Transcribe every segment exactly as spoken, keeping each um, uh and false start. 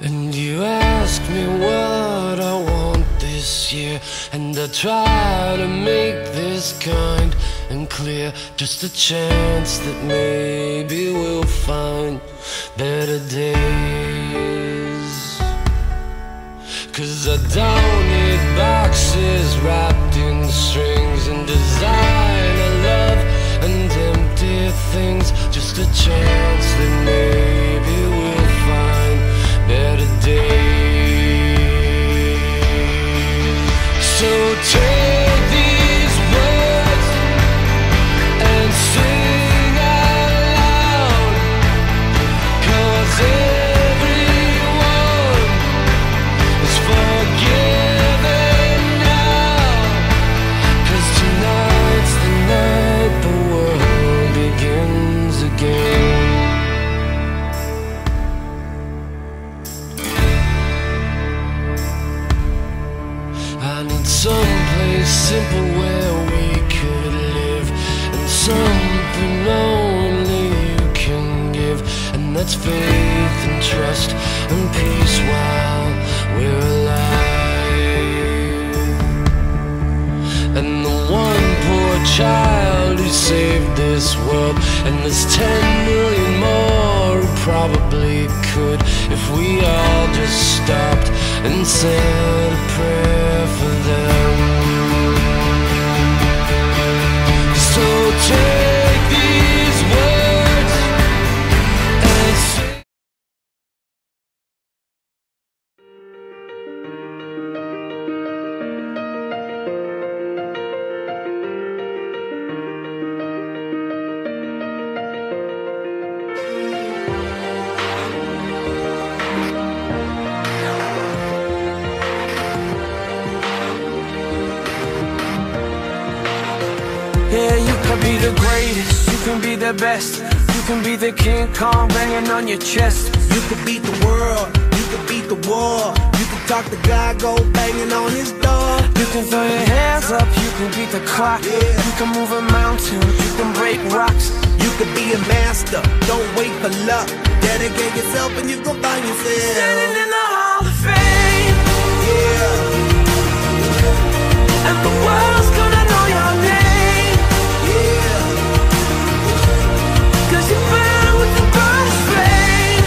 And you ask me what I want this year, and I try to make this kind and clear. Just a chance that maybe we'll find better days. 'Cause I don't need boxes wrapped in strings and designer love and empty things. Just a chance that maybe we'll find better days. So take these words and sing out loud, 'cause everyone is forgiven now. 'Cause tonight's the night the world begins again. I need someplace simple where we could live, and something only you can give, and that's faith and trust and peace while we're alive. And the one poor child who saved this world, and there's ten million more who probably could, if we all just stopped and said a prayer for them. So take these words and sing. Yeah, you can be the greatest, you can be the best, you can be the King Kong banging on your chest. You could beat the world, you could beat the war, you could talk to God, go banging on his door. You can throw your hands up, you can beat the clock, Yeah. you can move a mountain, you can break rocks. You could be a master, don't wait for luck. Dedicate yourself and you gon' find yourself Standing in the Hall of Fame, yeah, and the world's gonna know your name, yeah, 'cause you burn with the brightest flame,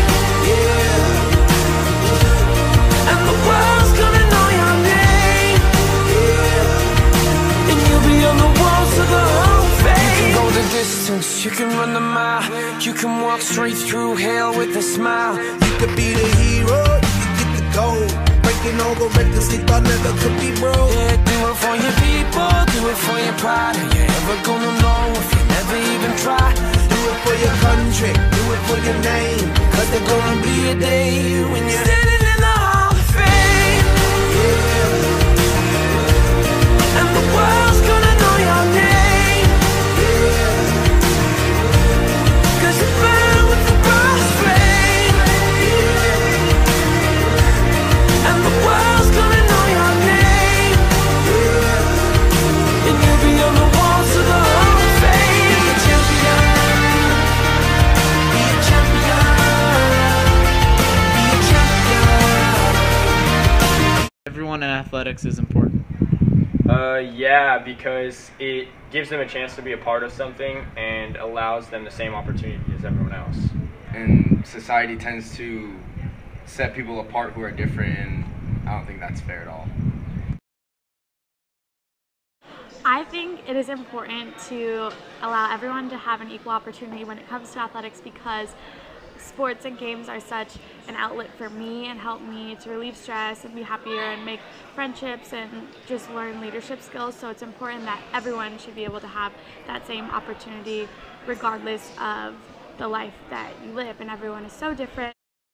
yeah, and the world's gonna know your name, yeah. and you'll be on the walls of the Hall of Fame. You can go the distance, you can run the mile, you can walk straight through hell with a smile. You could be the hero, you could get the gold, breaking all the records they thought never could be broke. Yeah, do it for your people, do it for your pride. Are you ever gonna know if you never even try? Do it for your country, do it for your name, 'cause there's gonna be a day when you're Standing in the Hall of Fame, yeah, and the world's gonna know your name, yeah, 'cause you burn with the brightest flame, and the world's gonna know your name, and you'll be on the walls of the Hall of Fame. be a champion, be a champion, be a champion. Everyone in athletics is important. Uh, yeah, because it gives them a chance to be a part of something and allows them the same opportunity as everyone else. And society tends to set people apart who are different, and I don't think that's fair at all. I think it is important to allow everyone to have an equal opportunity when it comes to athletics, because sports and games are such an outlet for me and help me to relieve stress and be happier and make friendships and just learn leadership skills. So it's important that everyone should be able to have that same opportunity regardless of the life that you live, and everyone is so different.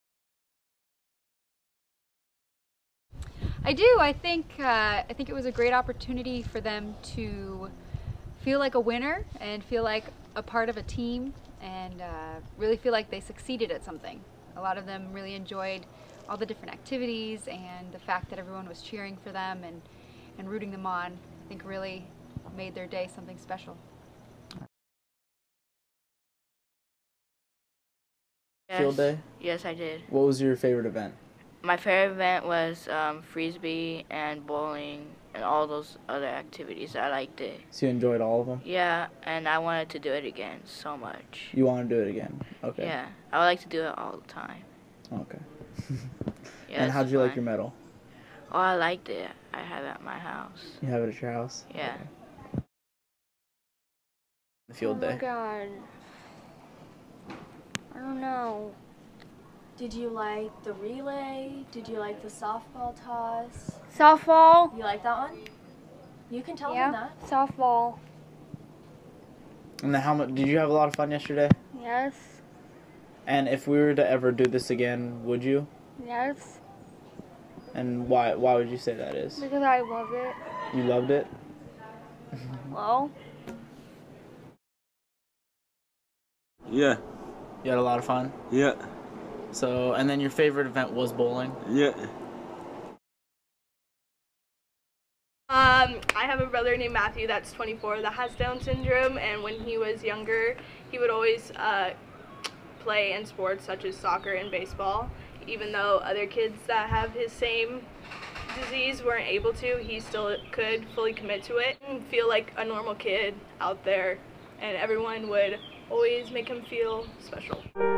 I do. I think uh, I think it was a great opportunity for them to feel like a winner and feel like a part of a team, and uh, really feel like they succeeded at something. A lot of them really enjoyed all the different activities, and the fact that everyone was cheering for them and, and rooting them on, I think really made their day something special. Yes. Field day? Yes, I did. What was your favorite event? My favorite event was um, frisbee and bowling and all those other activities. I liked it. So you enjoyed all of them? Yeah, and I wanted to do it again so much. You want to do it again? Okay. Yeah, I would like to do it all the time. Okay. Yeah, and how'd you fun. like your medal? Oh, I liked it. I have it at my house. You have it at your house? Yeah. Okay. The field oh day. Oh my god. I don't know. Did you like the relay? Did you like the softball toss? Softball. You like that one? You can tell yeah, them that. Softball. And the helmet, did you have a lot of fun yesterday? Yes. And if we were to ever do this again, would you? Yes. And why why would you say that is? Because I love it. You loved it? Well. Yeah. You had a lot of fun? Yeah. So, and then your favorite event was bowling? Yeah. Um, I have a brother named Matthew that's twenty-four that has Down syndrome, and when he was younger, he would always uh, play in sports such as soccer and baseball. Even though other kids that have his same disease weren't able to, he still could fully commit to it and feel like a normal kid out there, and everyone would always make him feel special.